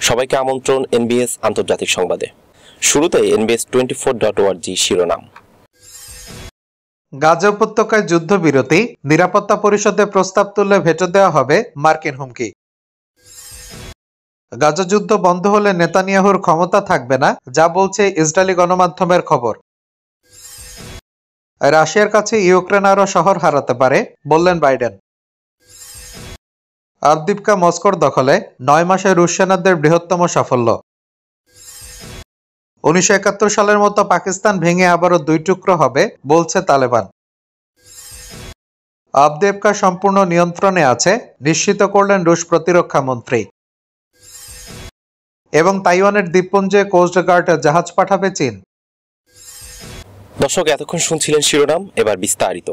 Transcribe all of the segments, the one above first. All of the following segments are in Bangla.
সবাইকে আমন্ত্রণ এনবিএস আন্তর্জাতিক সংবাদে। শুরুতেই NBS24.org শিরোনাম। গাজা উপত্যকায় যুদ্ধবিরতি, নিরাপত্তা পরিষদে প্রস্তাব তুললে ভেটো দেওয়া হবে, মার্কিন হুমকি। গাজা যুদ্ধ বন্ধ হলে নেতানিয়াহুর ক্ষমতা থাকবে না, যা বলছে ইসরায়েলি গণমাধ্যমের খবর। রাশিয়ার কাছে ইউক্রেন আরও শহর হারাতে পারে, বললেন বাইডেন। আবদিপকা মস্কোর দখলে, 9 মাসে রুশ সেনাদের বৃহত্তম সাফল্য। 1971 সালের মতো পাকিস্তান ভেঙে আবারও 2 টুকরো হবে, বলছে তালেবান। আবদিপকা সম্পূর্ণ নিয়ন্ত্রণে আছে, নিশ্চিত করলেন রুশ প্রতিরক্ষা মন্ত্রী। এবং তাইওয়ানের দ্বীপপুঞ্জে কোস্টগার্ড জাহাজ পাঠাবে চীন। দর্শক, এতক্ষণ শুনছিলেন শিরোনাম, এবার বিস্তারিত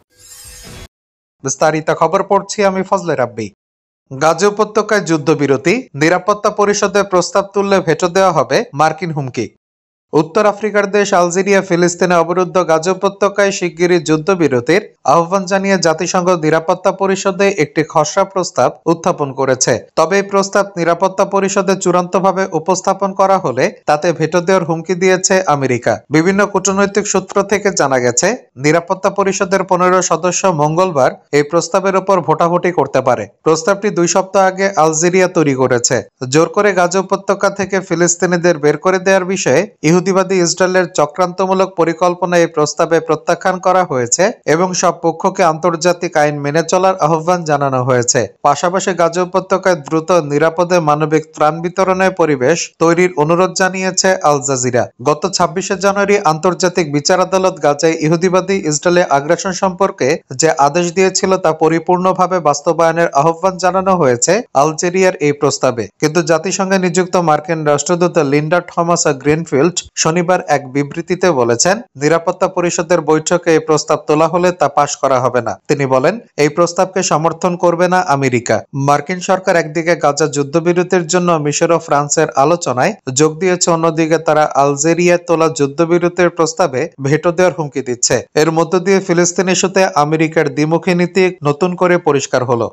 খবর পড়ছি আমি ফজলে রাব্বি। গাজা উপত্যকায় যুদ্ধবিরতি, নিরাপত্তা পরিষদে প্রস্তাব তুললে ভেটো দেওয়া হবে, মার্কিন হুমকি। উত্তর আফ্রিকার দেশ আলজেরিয়া ফিলিস্তিনে অবরুদ্ধ গাজা উপত্যকায় শিগগিরই যুদ্ধবিরতির আহ্বান জানিয়ে জাতিসংঘ নিরাপত্তা পরিষদে একটি খসড়া প্রস্তাব উত্থাপন করেছে। তবে এই প্রস্তাব নিরাপত্তা পরিষদে চূড়ান্তভাবে উপস্থাপন করা হলে তাতে ভেটো দেওয়ার হুমকি দিয়েছে আমেরিকা। বিভিন্ন কূটনৈতিক সূত্র থেকে জানা গেছে, নিরাপত্তা পরিষদের 15 সদস্য মঙ্গলবার এই প্রস্তাবের উপর ভোটাভুটি করতে পারে। প্রস্তাবটি 2 সপ্তাহ আগে আলজেরিয়া তৈরি করেছে। জোর করে গাজা উপত্যকা থেকে ফিলিস্তিনিদের বের করে দেওয়ার বিষয়ে ইহুদিবাদী ইসরায়েলের চক্রান্তমূলক পরিকল্পনা এই প্রস্তাবে প্রত্যাখ্যান করা হয়েছে এবং সব পক্ষকে আন্তর্জাতিক আইন মেনে চলার আহ্বান জানানো হয়েছে। পাশাপাশি গাজা উপত্যকায় দ্রুত নিরাপদে মানবিক ত্রাণ বিতরণের পরিবেশ তৈরির অনুরোধ জানিয়েছে আল জাজিরা। গত 26 জানুয়ারি আন্তর্জাতিক বিচার আদালত গাজায় ইহুদিবাদী ইসরায়েলের আগ্রাসন সম্পর্কে যে আদেশ দিয়েছিল তা পরিপূর্ণভাবে বাস্তবায়নের আহ্বান জানানো হয়েছে আলজেরিয়ার এই প্রস্তাবে। কিন্তু জাতিসংঘে নিযুক্ত মার্কিন রাষ্ট্রদূত লিন্ডা থমাস গ্রিনফিল্ড শনিবার এক বিবৃতিতে বলেছেন, নিরাপত্তা পরিষদের বৈঠকে এই প্রস্তাব তোলা হলে তা পাশ করা হবে না। তিনি বলেন, এই প্রস্তাবকে সমর্থন করবে না আমেরিকা। মার্কিন সরকার একদিকে গাজা যুদ্ধবিরতির জন্য মিশর ও ফ্রান্সের আলোচনায় যোগ দিয়েছে, অন্যদিকে তারা আলজেরিয়ায় তোলা যুদ্ধবিরতির প্রস্তাবে ভেটো দেওয়ার হুমকি দিচ্ছে। এর মধ্য দিয়ে ফিলিস্তিন ইস্যুতে আমেরিকার দ্বিমুখী নীতি নতুন করে পরিষ্কার হলো।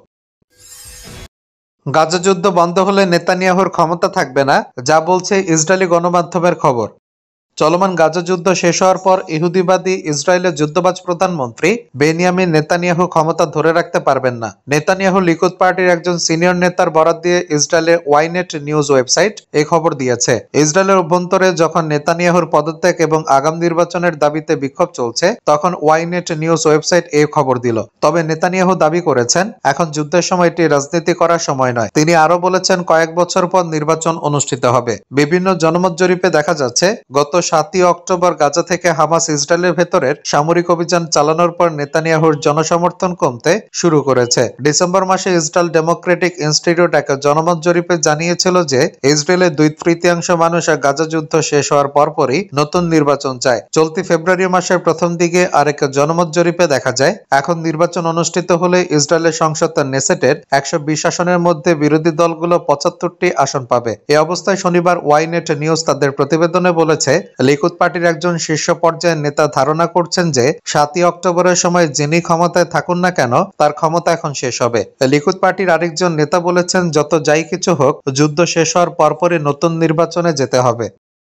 গাজা যুদ্ধ বন্ধ হলে নেতানিয়াহুর ক্ষমতা থাকবে না, যা বলছে ইসরায়েলি গণমাধ্যমের খবর। চলমান গাজা যুদ্ধ শেষ হওয়ার পর ইহুদিবাদী ইসরায়েলের যুদ্ধবাজ প্রধানমন্ত্রী বেনিয়ামিন নেতানিয়াহু ক্ষমতা ধরে রাখতে পারবেন না। নেতানিয়াহু লিকুদ পার্টির একজন সিনিয়র নেতার বরাত দিয়ে ইসরায়েলের ওয়াইনেট নিউজ ওয়েবসাইট এই খবর দিয়েছে। ইসরায়েলের অভ্যন্তরে যখন নেতানিয়াহুর পদত্যাগ এবং আগাম নির্বাচনের দাবিতে বিক্ষোভ চলছে, তখন ওয়াইনেট নিউজ ওয়েবসাইট এই খবর দিল। তবে নেতানিয়াহু দাবি করেছেন, এখন যুদ্ধের সময় এটি রাজনীতি করার সময় নয়। তিনি আরো বলেছেন, কয়েক বছর পর নির্বাচন অনুষ্ঠিত হবে। বিভিন্ন জনমত জরিপে দেখা যাচ্ছে, গত 7 অক্টোবর গাজা থেকে হামাস ইসরায়েলের ভেতরের সামরিক অভিযান চালানোর পর নেতানিয়াহুর জনসমর্থন কমতে শুরু করেছে। ডিসেম্বর মাসে ইসরায়েল ডেমোক্রেটিক ইনস্টিটিউট এক জনমত জরিপে জানিয়েছিল যে ইসরায়েলের 2/3 মানুষ গাজা যুদ্ধ শেষ হওয়ার পরপরই নতুন নির্বাচন চায়। চলতি ফেব্রুয়ারি মাসের প্রথম দিকে আরেক জনমত জরিপে দেখা যায়, এখন নির্বাচন অনুষ্ঠিত হলে ইসরায়েলের সংসদ নেসেটের 120 আসনের মধ্যে বিরোধী দলগুলো 75টি আসন পাবে। এ অবস্থায় শনিবার ওয়াইনেট নিউজ তাদের প্রতিবেদনে বলেছে, লিকুদ পার্টির একজন শীর্ষ পর্যায়ের নেতা ধারণা করছেন যে 7 অক্টোবরের সময় যিনি ক্ষমতায় থাকুন না কেন, তার ক্ষমতা এখন শেষ হবে। লিকুদ পার্টির আরেকজন নেতা বলেছেন, যত যাই কিছু হোক, যুদ্ধ শেষ হওয়ার পরপরই নতুন নির্বাচনে যেতে হবে।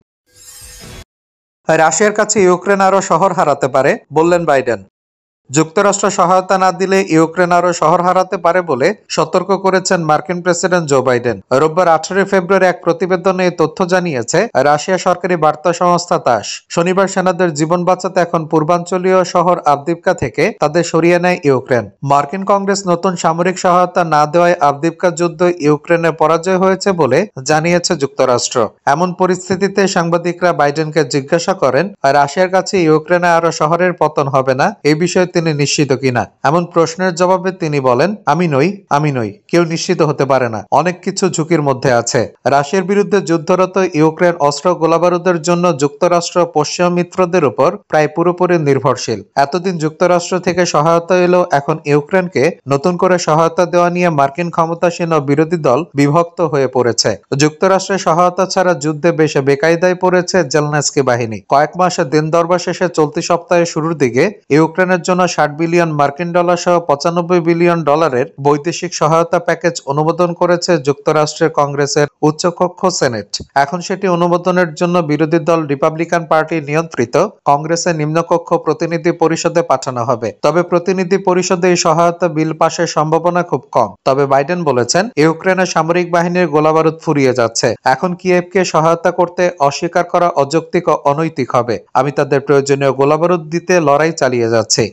রাশিয়ার কাছে ইউক্রেন আরও শহর হারাতে পারে, বললেন বাইডেন। যুক্তরাষ্ট্র সহায়তা না দিলে ইউক্রেন আরও শহর হারাতে পারে বলে সতর্ক করেছেন মার্কিন প্রেসিডেন্ট জো বাইডেন। রোববার 18 ফেব্রুয়ারি এক প্রতিবেদনে এই তথ্য জানিয়েছে রাশিয়া সরকারি বার্তা সংস্থা তাস। শনিবার সেনাদের জীবন বাঁচাতে এখন পূর্বাঞ্চলীয় শহর আবদিপকা থেকে তাদের সরিয়ে নেয় ইউক্রেন। মার্কিন কংগ্রেস নতুন সামরিক সহায়তা না দেওয়ায় আবদিপকা যুদ্ধ ইউক্রেনের পরাজয় হয়েছে বলে জানিয়েছে যুক্তরাষ্ট্র। এমন পরিস্থিতিতে সাংবাদিকরা বাইডেনকে জিজ্ঞাসা করেন, রাশিয়ার কাছে ইউক্রেনে আরও শহরের পতন হবে না, এই বিষয়ে তিনি নিশ্চিত কিনা। এমন প্রশ্নের জবাবে তিনি বলেন, আমি নই, কেউ নিশ্চিত হতে পারে না। অনেক কিছু ঝুঁকির মধ্যে আছে। রাশিয়ার বিরুদ্ধে যুদ্ধরত ইউক্রেন অস্ত্র গোলাবারুদের জন্য যুক্তরাষ্ট্র পশ্চিমা মিত্রদের উপর প্রায় পুরোপুরি নির্ভরশীল। এতদিন যুক্তরাষ্ট্র থেকে সহায়তা এলেও এখন ইউক্রেনকে নতুন করে সহায়তা দেওয়া নিয়ে মার্কিন ক্ষমতাসীন ও বিরোধী দল বিভক্ত হয়ে পড়েছে। যুক্তরাষ্ট্রের সহায়তা ছাড়া যুদ্ধে বেশ বেকায়দায় পড়েছে জেলনেস্কি বাহিনী। কয়েক মাসে দিন দরবার শেষে চলতি সপ্তাহের শুরুর দিকে ইউক্রেনের জন্য জন্য 60 বিলিয়ন মার্কিন ডলার সহ 95 বিলিয়ন ডলারের বৈদেশিক সহায়তা প্যাকেজ অনুমোদন করেছে যুক্তরাষ্ট্রের কংগ্রেসের উচ্চকক্ষ সেনেট। এখন সেটি অনুমোদনের জন্য বিরোধী দল রিপাবলিকান পার্টি নিয়ন্ত্রিত কংগ্রেসের নিম্নকক্ষ প্রতিনিধি পরিষদে পাঠানো হবে। তবে প্রতিনিধি পরিষদে এই সহায়তা বিল পাশের সম্ভাবনা খুব কম। তবে বাইডেন বলেছেন, ইউক্রেনের সামরিক বাহিনীর গোলাবারুদ ফুরিয়ে যাচ্ছে। এখন কিয়েভকে সহায়তা করতে অস্বীকার করা অযৌক্তিক ও অনৈতিক হবে। আমি তাদের প্রয়োজনীয় গোলাবারুদ দিতে লড়াই চালিয়ে যাচ্ছি।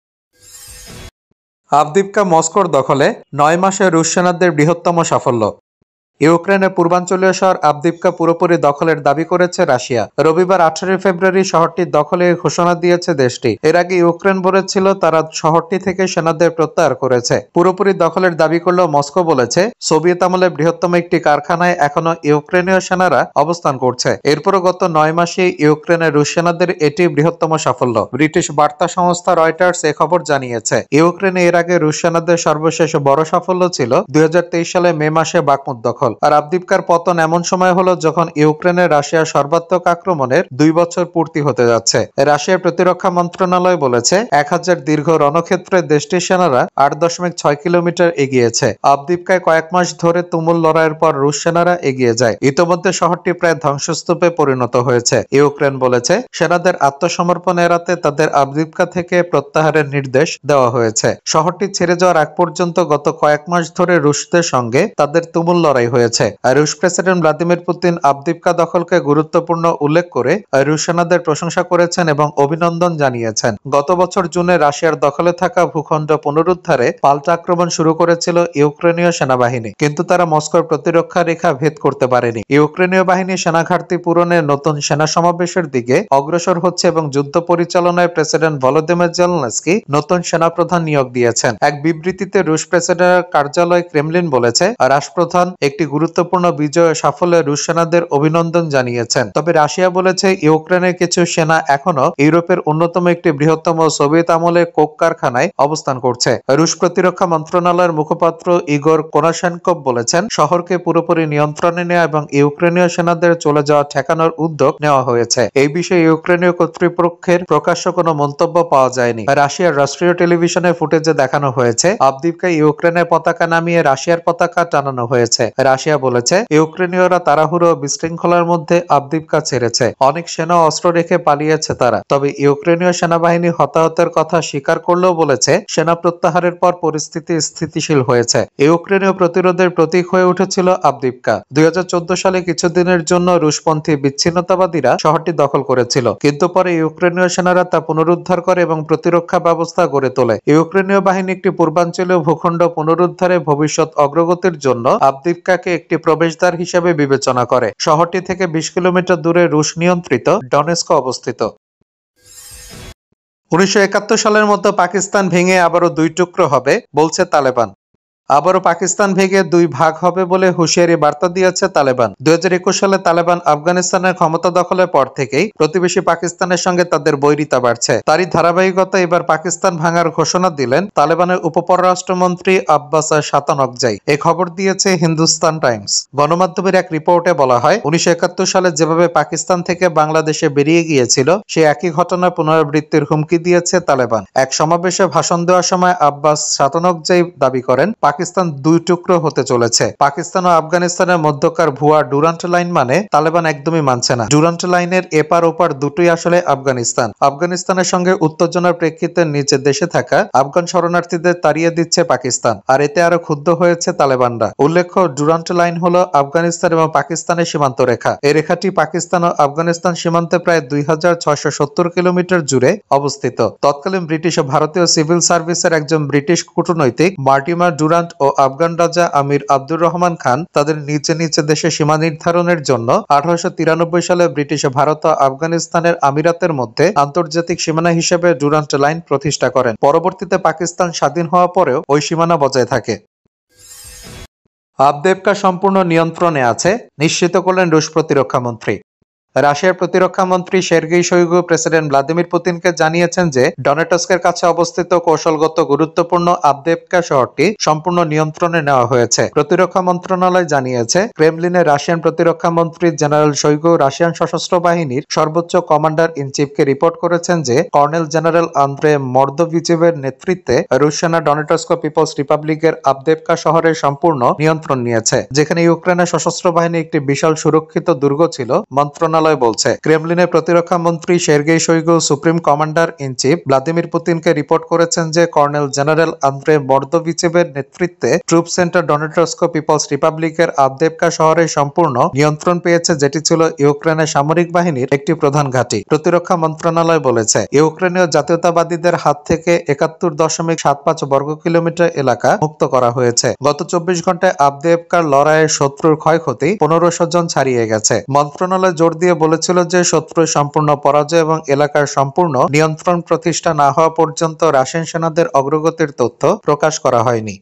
আভদিভকা মস্কোর দখলে 9 মাসে রুশ সেনাদের বৃহত্তম সাফল্য। ইউক্রেনের পূর্বাঞ্চলীয় শহর আভদিভকা পুরোপুরি দখলের দাবি করেছে রাশিয়া। রবিবার 18 ফেব্রুয়ারি শহরটির দখলে ঘোষণা দিয়েছে দেশটি। এর আগে ইউক্রেন বলেছিল তারা শহরটি থেকে সেনাদের প্রত্যাহার করেছে। পুরোপুরি দখলের দাবি করলেও মস্কো বলেছে সোভিয়েত আমলে বৃহত্তম একটি কারখানায় এখনো ইউক্রেনীয় সেনারা অবস্থান করছে। এরপরও গত 9 মাসে ইউক্রেনের রুশ সেনাদের এটি বৃহত্তম সাফল্য। ব্রিটিশ বার্তা সংস্থা রয়টার্স এ খবর জানিয়েছে। ইউক্রেনে এর আগে রুশ সেনাদের সর্বশেষ বড় সাফল্য ছিল 2023 সালে মে মাসে বাকমুট দখল। আর আভদিভকার পতন এমন সময় হলো যখন ইউক্রেনের রাশিয়ার সর্বাত্মক আক্রমণের 2 বছর পূর্তি হতে যাচ্ছে। রাশিয়ার প্রতিরক্ষা মন্ত্রণালয় বলেছে 1000 দীর্ঘ রণক্ষেত্রে দেশটির সেনারা 8.6 কিলোমিটার এগিয়েছে। আভদিভকায় কয়েক মাস ধরে তুমুল লড়াইয়ের পর রুশ সেনারা এগিয়ে যায়। ইতোমধ্যে শহরটি প্রায় ধ্বংসস্তূপে পরিণত হয়েছে। ইউক্রেন বলেছে সেনাদের আত্মসমর্পণ এড়াতে তাদের আভদিভকা থেকে প্রত্যাহারের নির্দেশ দেওয়া হয়েছে। শহরটি ছেড়ে যাওয়ার আগ পর্যন্ত গত কয়েক মাস ধরে রুশদের সঙ্গে তাদের তুমুল লড়াই হয়েছে। রুশ প্রেসিডেন্ট ভ্লাদিমির পুতিন আভদিভকা দখলকে গুরুত্বপূর্ণ উল্লেখ করে রুশ সেনাদের প্রশংসা করেছেন এবং অভিনন্দন জানিয়েছেন। গত বছর জুনে রাশিয়ার দখলে থাকা ভূখণ্ড পুনরুদ্ধারে পাল্টা আক্রমণ শুরু করেছিল ইউক্রেনীয় সেনাবাহিনী, কিন্তু তারা মস্কোর প্রতিরক্ষা রেখা ভেদ করতে পারেনি। ইউক্রেনীয় বাহিনী সেনা ঘাটতি পূরণে নতুন সেনা সমাবেশের দিকে অগ্রসর হচ্ছে এবং যুদ্ধ পরিচালনায় প্রেসিডেন্ট ভলোদিমির জেলেনস্কি নতুন সেনাপ্রধান নিয়োগ দিয়েছেন। এক বিবৃতিতে রুশ প্রেসিডেন্টের কার্যালয় ক্রেমলিন বলেছে রাষ্ট্রপ্রধান একটি গুরুত্বপূর্ণ বিজয় ও সাফল্যে রুশ সেনাদের অভিনন্দন জানিয়েছেন। তবে রাশিয়া বলেছে ইউক্রেনের কিছু সেনা এখনো ইউরোপের অন্যতম একটি বৃহত্তম সোভিয়েত আমলের কোক কারখানায় অবস্থান করছে। রুশ প্রতিরক্ষা মন্ত্রণালয়ের মুখপাত্র ইগোর কোনাশেনকভ বলেছেন শহরকে পুরোপুরি নিয়ন্ত্রণে নেওয়া এবং ইউক্রেনীয় সেনাদের চলে যাওয়া ঠেকানোর উদ্যোগ নেওয়া হয়েছে। এই বিষয়ে ইউক্রেনীয় কর্তৃপক্ষের প্রকাশ্য কোনো মন্তব্য পাওয়া যায়নি। রাশিয়ার রাষ্ট্রীয় টেলিভিশনে ফুটেজে দেখানো হয়েছে আভদিভকায় ইউক্রেনের পতাকা নামিয়ে রাশিয়ার পতাকা টানানো হয়েছে। রাশিয়া বলেছে ইউক্রেনীয়রা তাড়াহুড়ো বিশৃঙ্খলার মধ্যে আভদিভকা ছেড়েছে। অনেক সেনা অস্ত্র রেখে পালিয়েছে তারা। তবে ইউক্রেনীয় সেনাবাহিনী হতাহতের কথা স্বীকার করলেও বলেছে সেনা প্রত্যাহারের পর পরিস্থিতি স্থিতিশীল হয়েছে। ইউক্রেনীয় প্রতিরোধের প্রতীক হয়ে উঠেছিল আভদিভকা। 2014 সালে কিছুদিনের জন্য রুশপন্থী বিচ্ছিন্নতাবাদীরা শহরটি দখল করেছিল, কিন্তু পরে ইউক্রেনীয় সেনারা তা পুনরুদ্ধার করে এবং প্রতিরক্ষা ব্যবস্থা গড়ে তোলে। ইউক্রেনীয় বাহিনী একটি পূর্বাঞ্চলীয় ভূখণ্ড পুনরুদ্ধারে ভবিষ্যৎ অগ্রগতির জন্য আভদিভকাকে একটি প্রবেশদ্বার হিসেবে বিবেচনা করে। শহরটি থেকে 20 কিলোমিটার দূরে রুশ নিয়ন্ত্রিত ডনেস্ক অবস্থিত। 1971 সালের মতো পাকিস্তান ভেঙে আবারও 2 টুকরো হবে বলছে তালেবান। আবারও পাকিস্তান ভেঙে 2 ভাগ হবে বলে হুঁশিয়ারি বার্তা দিয়েছে তালেবান। 2021 সালে তালেবান আফগানিস্তানের ক্ষমতা দখলের পর থেকেই প্রতিবেশী পাকিস্তানের সঙ্গে তাদের বৈরিতা বাড়ছে। তারই ধারাবাহিকতা এবার পাকিস্তান ভাঙার ঘোষণা দিলেন তালেবানের উপপররাষ্ট্রমন্ত্রী আব্বাস শাতানকজাই। এই খবর দিয়েছে হিন্দুস্তান টাইমস। গণমাধ্যমের এক রিপোর্টে বলা হয় 1971 সালে যেভাবে পাকিস্তান থেকে বাংলাদেশে বেরিয়ে গিয়েছিল সেই একই ঘটনা পুনরাবৃত্তির হুমকি দিয়েছে তালেবান। এক সমাবেশে ভাষণ দেওয়ার সময় আব্বাস শাতানকজাই দাবি করেন পাকিস্তান 2 টুকরো হতে চলেছে। পাকিস্তান ও আফগানিস্তানের মধ্যকার ভুয়া ডুরান্ট লাইন মানে তালেবান একদমই মানছে না। ডুরান্ট লাইনের এপার ওপার দুটোই আসলে আফগানিস্তান। আফগানিস্তানের সঙ্গে উত্তেজনার প্রেক্ষিতে নিচে দেশে থাকা আফগান শরণার্থীদের তাড়িয়ে দিচ্ছে পাকিস্তান, আর এতে আরো ক্ষুব্ধ হয়েছে তালেবানরা। উল্লেখ্য ডুরান্ট লাইন হলো আফগানিস্তান এবং পাকিস্তানের সীমান্ত রেখা। এই রেখাটি পাকিস্তান ও আফগানিস্তান সীমান্তে প্রায় 2670 কিলোমিটার জুড়ে অবস্থিত। তৎকালীন ব্রিটিশ ও ভারতীয় সিভিল সার্ভিসের একজন ব্রিটিশ কূটনৈতিক মার্টিমার ডুরান্ট ও আফগান রাজা আমির আব্দুর রহমান খান তাদের নিচে নিচে দেশে সীমা নির্ধারণের জন্য 1893 সালে ব্রিটিশ ভারত ও আফগানিস্তানের আমিরাতের মধ্যে আন্তর্জাতিক সীমানা হিসেবে ডুরান্ট লাইন প্রতিষ্ঠা করেন। পরবর্তীতে পাকিস্তান স্বাধীন হওয়া পরেও ওই সীমানা বজায় থাকে। আভদিভকা সম্পূর্ণ নিয়ন্ত্রণে আছে নিশ্চিত করলেন রুশ প্রতিরক্ষা মন্ত্রী। রাশিয়ার প্রতিরক্ষা মন্ত্রী সের্গেই শোইগু প্রেসিডেন্ট ভ্লাদিমির পুতিনকে জানিয়েছেন যে ডনেটস্কের কাছে অবস্থিত কৌশলগত গুরুত্বপূর্ণ আবদেভকা শহরটি সম্পূর্ণ নিয়ন্ত্রণে নেওয়া হয়েছে। প্রতিরক্ষা মন্ত্রণালয় জানিয়েছে, ক্রেমলিনে রাশিয়ান প্রতিরক্ষা মন্ত্রী জেনারেল শোইগু রাশিয়ান সশস্ত্র বাহিনীর সর্বোচ্চ কমান্ডার ইন চিফকে রিপোর্ট করেছেন যে কর্নেল জেনারেল আন্দ্রে মর্দোভিচেভের নেতৃত্বে রুশ সেনা ডনেটস্ক পিপলস রিপাবলিকের আবদেভকা শহরের সম্পূর্ণ নিয়ন্ত্রণ নিয়েছে, যেখানে ইউক্রেনের সশস্ত্র বাহিনী একটি বিশাল সুরক্ষিত দুর্গ ছিল, মন্ত্রণালয় বলছে। ক্রেমলিনের প্রতিরক্ষা মন্ত্রী Sergei Shoigu supreme commander in chief Vladimir পুতিনকে রিপোর্ট করেছেন যে কর্নেল জেনারেল আন্দ্রে মর্দোভিচেভের নেতৃত্বে ট্রুপ সেন্টার ডনেটস্ক পিপলস রিপাবলিকের আবদেভকা শহরের সম্পূর্ণ নিয়ন্ত্রণ পেয়েছে, যেটি ছিল ইউক্রেনের সামরিক বাহিনীর একটি প্রধান ঘাঁটি। প্রতিরক্ষা মন্ত্রণালয় বলেছে, ইউক্রেনীয় জাতীয়তাবাদীদের হাত থেকে ৭১.৭৫ বর্গ কিলোমিটার এলাকা মুক্ত করা হয়েছে। গত ২৪ ঘন্টায় আবদেভকার লড়াইয়ে শত্রুর ক্ষয়ক্ষতি ১৫০০ জন ছাড়িয়ে গেছে। মন্ত্রণালয় জোর দিয়ে বলেছিল যে শত্রুর সম্পূর্ণ পরাজয় এবং এলাকার সম্পূর্ণ নিয়ন্ত্রণ প্রতিষ্ঠা না হওয়া পর্যন্ত রাশিয়ান সেনাদের অগ্রগতির তথ্য প্রকাশ করা হয়নি।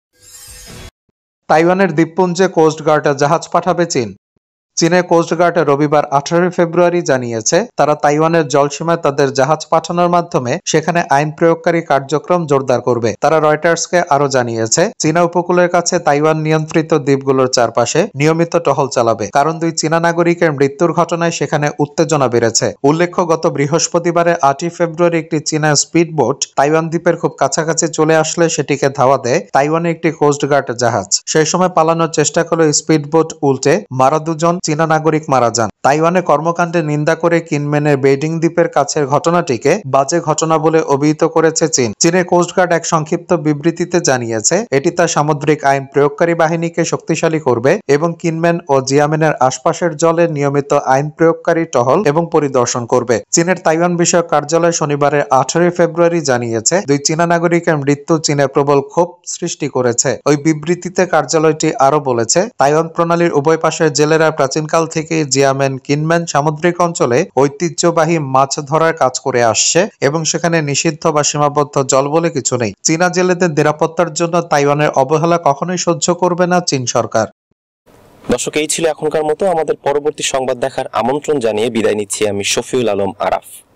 তাইওয়ানের দ্বীপপুঞ্জে কোস্টগার্ড জাহাজ পাঠাবে চীন। চীনের কোস্টগার্ড রবিবার ১৮ ফেব্রুয়ারি জানিয়েছে, তারা তাইওয়ানের জলসীমায় তাদের জাহাজ পাঠানোর মাধ্যমে সেখানে আইন প্রয়োগকারী কার্যক্রম জোরদার করবে। তারা রয়টার্সকে আরো জানিয়েছে, চীনা উপকূলের কাছে তাইওয়ান নিয়ন্ত্রিত দ্বীপগুলোর চারপাশে নিয়মিত টহল চালাবে, কারণ ২ চীনা নাগরিকের মৃত্যুর ঘটনায় সেখানে উত্তেজনা বেড়েছে। উল্লেখ্য, গত বৃহস্পতিবারে ৮ ফেব্রুয়ারি একটি চীনা স্পিডবোট তাইওয়ান দ্বীপের খুব কাছাকাছি চলে আসলে সেটিকে ধাওয়া দেয় তাইওয়ানের একটি কোস্টগার্ড জাহাজ। সেই সময় পালানোর চেষ্টা করলে স্পিডবোট উল্টে মারা ২ জন চীনা নাগরিক মারা যান। তাইওয়ানের কর্মকাণ্ডে নিন্দা করে কিনমেনের বেইডিং দ্বীপের কাছের ঘটনাটিকে বাজে ঘটনা বলে অভিহিত করেছে চীন। চীনের কোস্টগার্ড এক সংক্ষিপ্ত বিবৃতিতে জানিয়েছে, এটি তার সামুদ্রিক আইন প্রয়োগকারী বাহিনীকে শক্তিশালী করবে এবং কিনমেন ও জিয়ামেনের আশপাশের জলে নিয়মিত আইন প্রয়োগকারী টহল এবং পরিদর্শন করবে। চীনের তাইওয়ান বিষয়ক কার্যালয় শনিবারের ১৮ ফেব্রুয়ারি জানিয়েছে, ২ চীনা নাগরিকের মৃত্যু চীনে প্রবল ক্ষোভ সৃষ্টি করেছে। ওই বিবৃতিতে কার্যালয়টি আরো বলেছে, তাইওয়ান প্রণালীর উভয় পাশের জেলেরা প্রাচীনকাল থেকে জিয়ামেন কিনমেন সামুদ্রিক অঞ্চলে ঐতিহ্যবাহী মাছ ধরার কাজ করে আসছে এবং সেখানে নিষিদ্ধ বা সীমাবদ্ধ জল বলে কিছু নেই। চীনা জেলেদের নিরাপত্তার জন্য তাইওয়ানের অবহেলা কখনোই সহ্য করবে না চীন সরকার। দর্শক, এই ছিল এখনকার মতো। আমাদের পরবর্তী সংবাদ দেখার আমন্ত্রণ জানিয়ে বিদায় নিচ্ছি আমি শফিউল আলম আরাফ।